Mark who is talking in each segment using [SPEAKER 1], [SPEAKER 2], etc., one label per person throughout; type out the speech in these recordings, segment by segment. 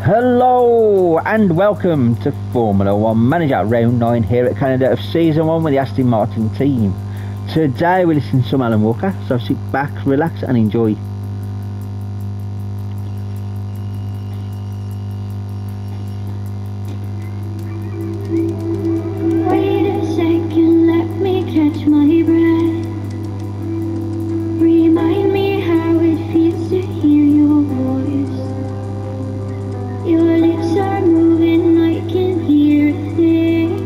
[SPEAKER 1] Hello and welcome to Formula One Manager Round 9 here at Canada of Season 1 with the Aston Martin team. Today we're listening to some Alan Walker, so sit back, relax and enjoy.
[SPEAKER 2] Wait a second, let me catch my breath. Remind me how it feels to hear your voice. Your lips are moving, I can hear a thing.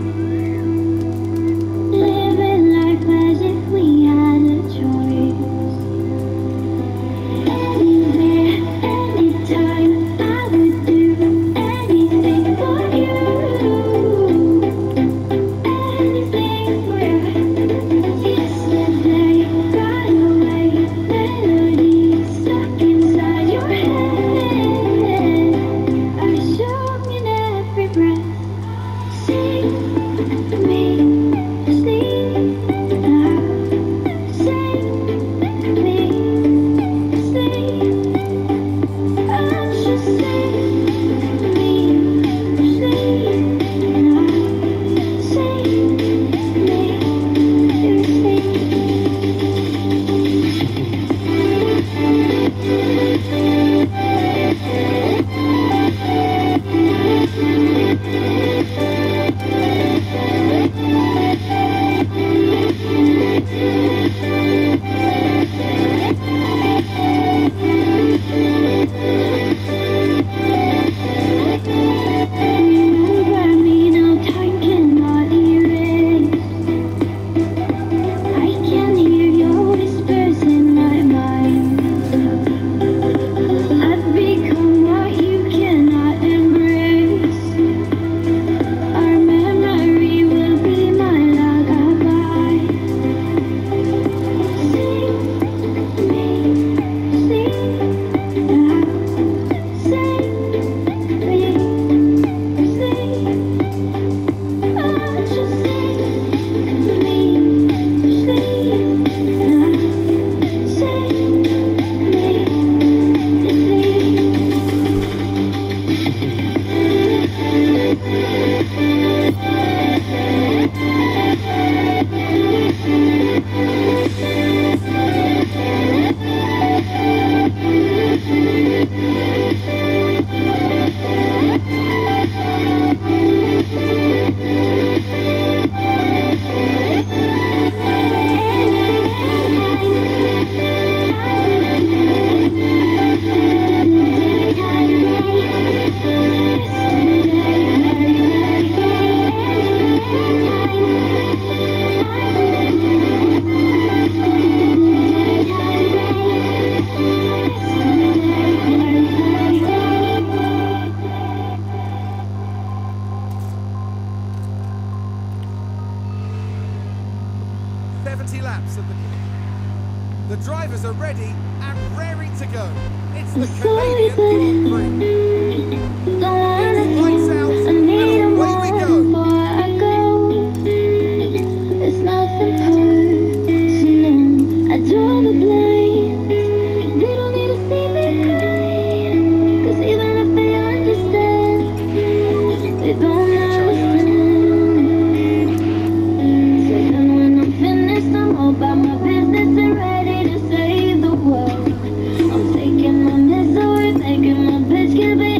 [SPEAKER 2] Living life as if we had a choice. Anywhere, anytime, I would do anything for you. Anything for you. Yesterday, right away, melodies stuck inside your head. I sung in every breath. Sing me sleep now. Sing me sleep. I should sing me sleep now. Sing me Remember me now, time cannot erase. I can hear your whispers in my mind. I've become what you cannot embrace. Our memory will be my lullaby. Sing me sleep now. Sing me sleep. I just sing me sleep now. Sing
[SPEAKER 3] Laps of the drivers are ready and raring to go. It's the
[SPEAKER 2] sorry,
[SPEAKER 3] Canadian Grand Prix.
[SPEAKER 2] don't wanna
[SPEAKER 3] Lights out
[SPEAKER 2] I need a
[SPEAKER 3] and away we
[SPEAKER 2] moment
[SPEAKER 3] go.
[SPEAKER 2] before I go. It's nothing personal. I draw the blank. They don't need to see me cry. 'Cause even if they understand, they don't understand. So then when I'm finished, I'm all about my business and ready to save the world. I'm taking my misery, making my bitch give it.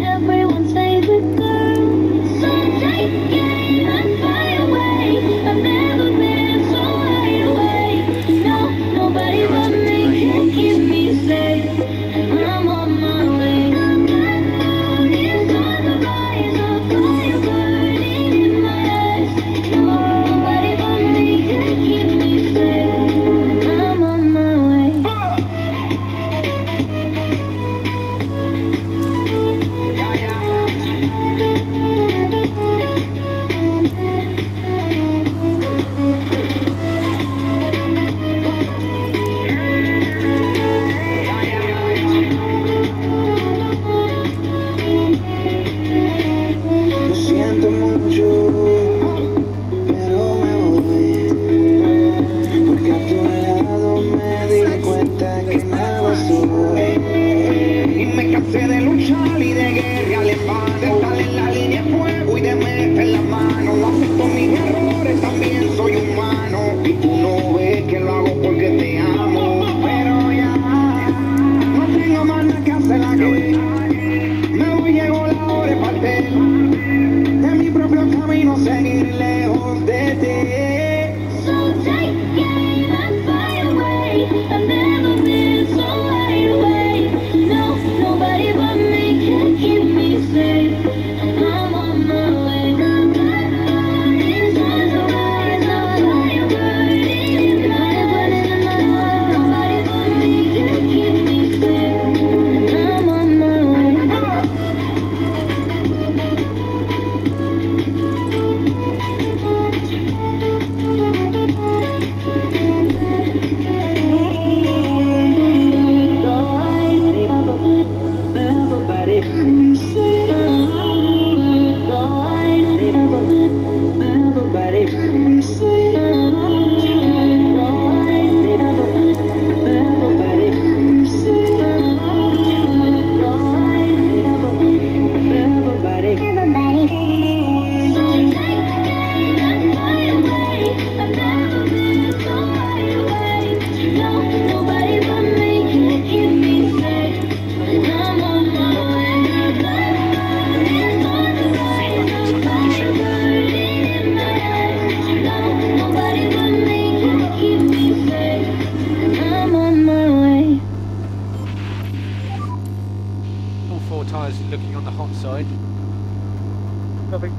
[SPEAKER 4] 4 tyres looking on the hot side.
[SPEAKER 5] Nothing.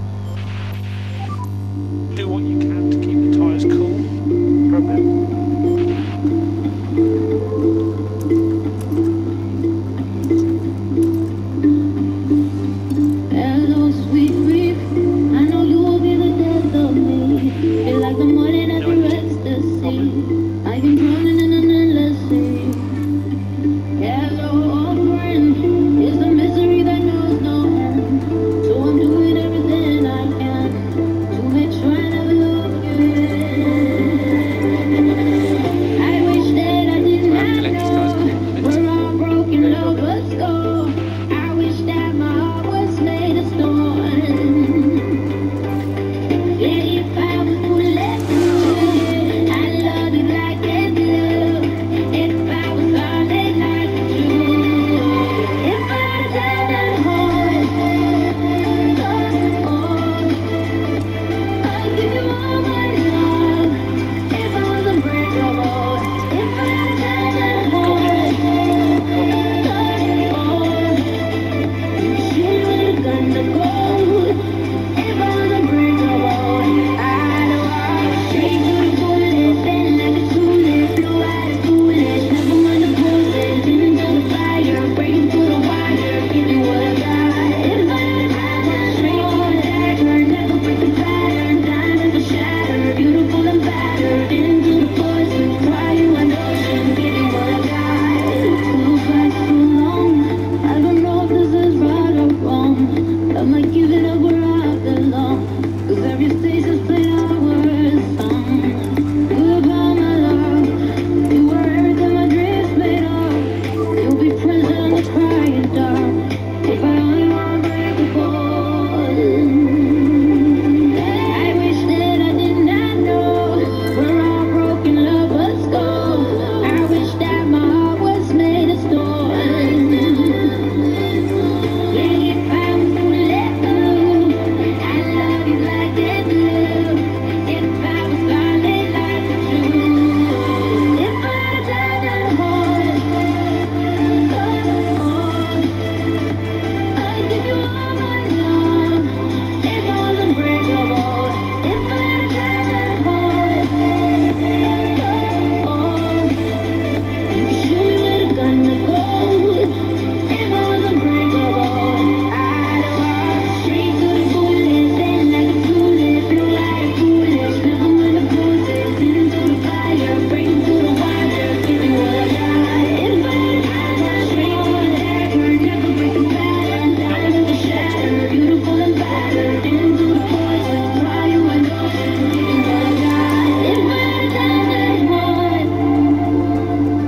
[SPEAKER 4] Do what you can to keep the tyres cool.
[SPEAKER 2] Hello, sweet reef. I know you will be the death of me. Feel like the morning after ecstasy. I've been drowning in an endless sea. Hello, old friend. It's the misery that knows no end. So I'm doing everything I can to make sure I never love you again. I wish that I didn't have to. We're all broken lovers go. I wish that my heart was made of stone. Yeah, if I was to let you, I love you like I do. If I was falling like you, if I had died at home, I'd give you all my love. If I was unbreakable, if I had died at home, shoot with a gun to go. If I was unbreakable, I'd walk straight to the bullet, bend like a tulip, blue eyes foolish, never mind the poses, into the fire, breaking through the wire, give you what I got. If I had time, straight to the dagger, never break the pattern, diamonds are shattered, beautiful and battered, into the poison, fire and ocean, give you what I got. Too fast, too long, I don't know if this is right or wrong. Am I giving up where I belong? 'Cause every stage is played our song. Goodbye, my love. You were everything my dreams made of. You'll be present on the crying dark. If I only were unbreakable. I wish that I did not know where all broken lovers go. I wish that my heart was made of stone. Yeah, if I was to let go, I love you like I do. If I was falling like a true, if I had died at home, I'd give you all my love. If I was unbreakable, if I had died at home, shoot me with a gun to go. If I was unbreakable, I'd walk straight to the bullet, bend like a tulip, blue like foolish, never mind the poses, into the fire, breaking through the wire, give you what I got. If I had time, straight to the dagger, never break the pattern, diamonds are shattered, beautiful and battered, into the poison, fire and ocean, give you what I got. If I had time, that's one.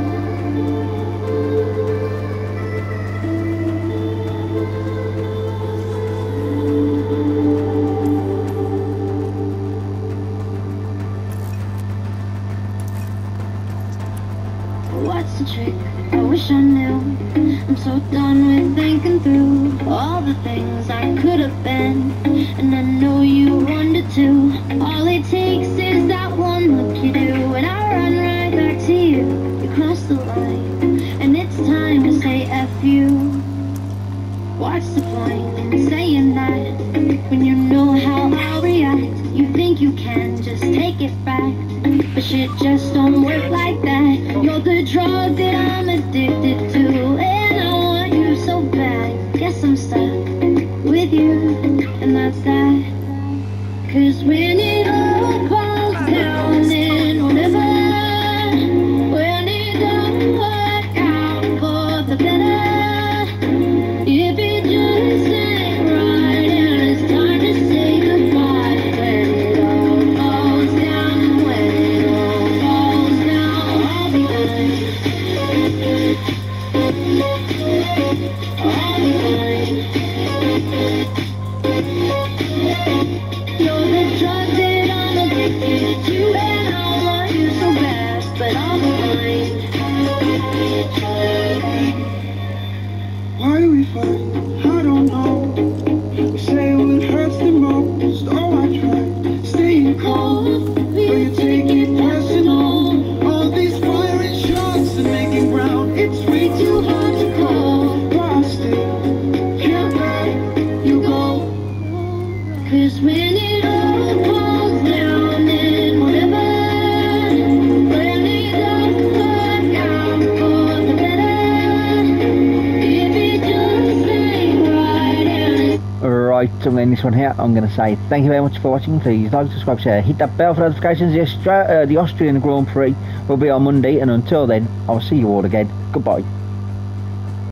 [SPEAKER 2] What's the trick? I wish I knew. I'm so done with thinking through all the things I could have been, and I know you wanted to. All it takes is that one look you do, and I run right back to you. You cross the line, and it's time to say F you. What's the point in saying that when you know how I'll react? You think you can just take it back, but shit just don't work like that. You're the drug that I'm addicted to, and I want you so bad. Guess I'm stuck with you, and that's that. 'Cause when it all falls down, then whatever, when it don't work out for the better, if it just ain't right and it's time to say goodbye, when it all falls down, when it all falls down, I'll be fine. I'll be fine. You're the drug that I'm addicted to, and I want you so bad, but I'll be fine.
[SPEAKER 5] Why do we fight? I don't know. We say what hurts the most. Oh, I try staying cold, but you take it personal. All these firing shots and making ground, it's way too hard to call. But I still
[SPEAKER 1] right, so I'm going to end this one here. I'm going to say thank you very much for watching. Please like, subscribe, share, hit that bell for notifications. The Austrian Grand Prix will be on Monday, and until then, I'll see you all again. Goodbye.